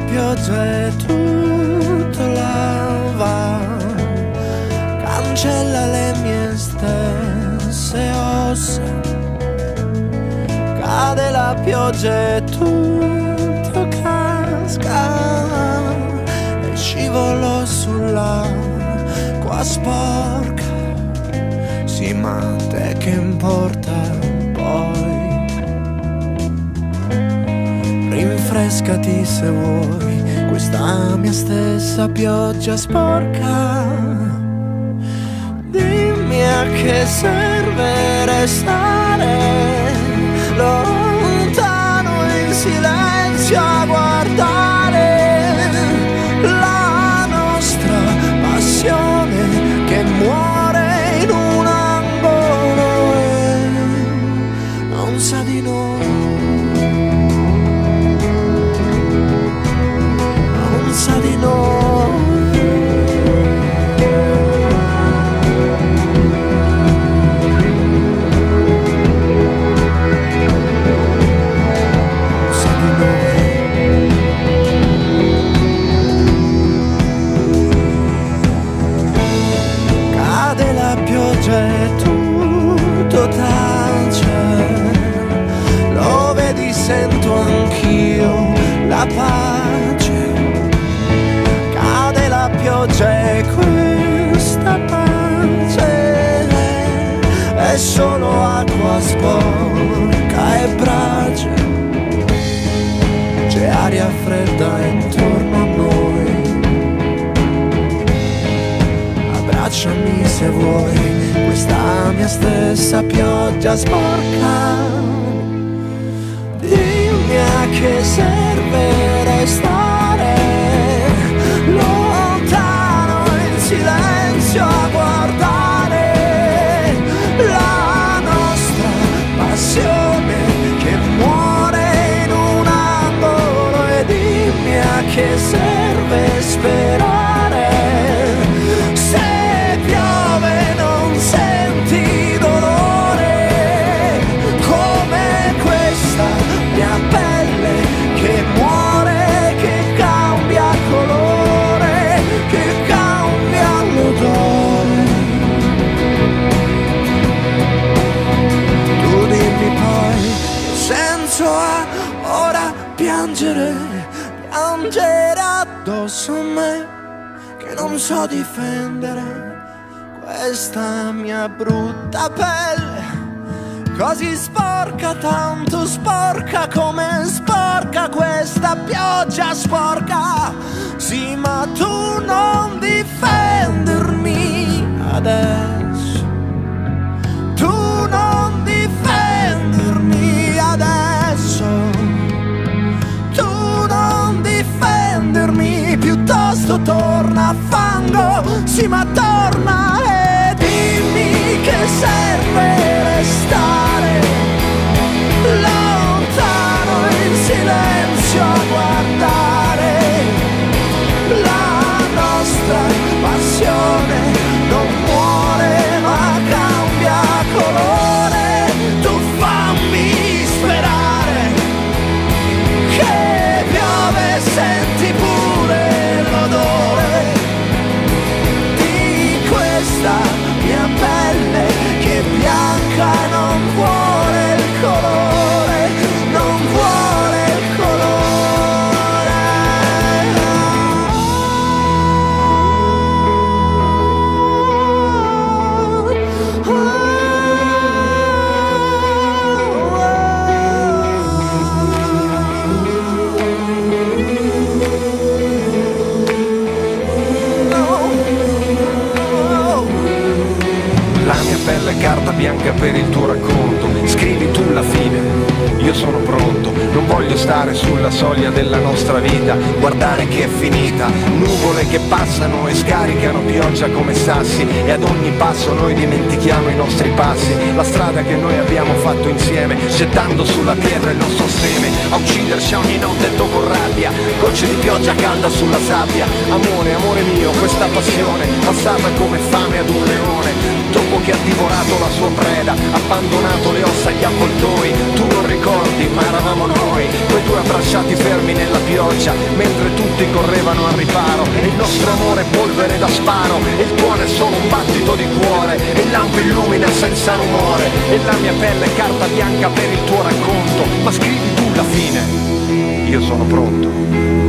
pioggia e tutto lava, cancella le mie stesse ossa. Cade la pioggia e tutto casca e scivolo sull'acqua sporca. Sì, ma te che importa poi? Rinfrescati se vuoi questa mia stessa pioggia sporca. Dimmi a che serve restare lontano in silenzio a guardare la nostra passione che muore in un angolo e non sa di noi. Sa di noi. Sa di noi. Cade la pioggia e tutto tace. Lo vedi, sento anch'io la pace. La pioggia e questa pace è solo acqua sporca e brace. C'è aria fredda intorno a noi. Abbracciami se vuoi questa mia stessa pioggia sporca. Dimmi a che serve restare lontano in silenzio a guardare la nostra passione che muore in un angolo. E dimmi a che serve sperare se piove non senti dolore come questa mia pelle che muore, che cambia colore, che cambia l'odore. Tu dimmi poi che senso ha ora piangere, piangere addosso a me che non so difendere questa mia brutta pelle. Così sporca, tanto sporca come sporca questa pioggia sporca. Sì, ma tu non difendermi adesso. Tu non difendermi adesso. Tu non difendermi, piuttosto torna a fango. Sì, ma torna e dimmi che serve restare lontano in silenzio a guardare la nostra passione non muore ma cambia colore. Tu fammi sperare che piove, senti pure l'odore di questa mia pelle che bianca non vuole il colore, non vuole il bella carta bianca per il tuo racconto. Scrivi tu la fine, io sono pronto. Non voglio stare sulla soglia della nostra vita, guardare che è finita. Nuvole che passano e scaricano pioggia come sassi, e ad ogni passo noi dimentichiamo i nostri passi. La strada che noi abbiamo fatto insieme, gettando sulla terra il nostro seme. A ucciderci ogni notte con rabbia, gocce di pioggia calda sulla sabbia. Amore, amore mio, questa passione passata come fame ad un leone. Dopo che ha divorato la sua preda, abbandonato le ossa agli avvoltoi. Tu non ricordi, ma eravamo noi, quei due abbracciati fermi nella pioggia, mentre tutti correvano al riparo. E il nostro amore è polvere da sparo, e il tuono è solo un battito di cuore, e il lampo illumina senza rumore, e la mia pelle è carta bianca per il tuo racconto. Ma scrivi tu la fine, io sono pronto.